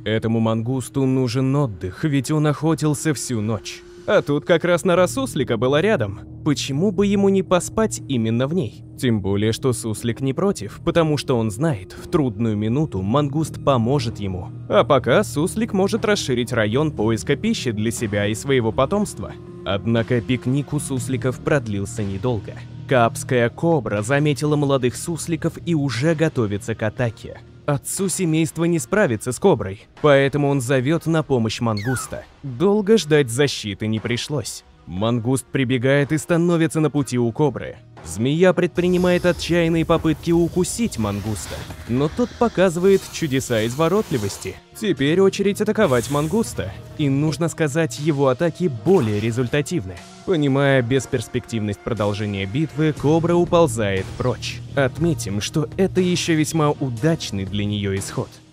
Этому мангусту нужен отдых, ведь он охотился всю ночь. А тут как раз нора суслика была рядом. Почему бы ему не поспать именно в ней? Тем более, что суслик не против, потому что он знает, в трудную минуту мангуст поможет ему. А пока суслик может расширить район поиска пищи для себя и своего потомства. Однако пикник у сусликов продлился недолго. Каапская кобра заметила молодых сусликов и уже готовится к атаке. Отцу семейства не справится с коброй, поэтому он зовет на помощь мангуста. Долго ждать защиты не пришлось. Мангуст прибегает и становится на пути у кобры. Змея предпринимает отчаянные попытки укусить мангуста, но тот показывает чудеса изворотливости. Теперь очередь атаковать мангуста, и нужно сказать, его атаки более результативны. Понимая бесперспективность продолжения битвы, кобра уползает прочь. Отметим, что это еще весьма удачный для нее исход.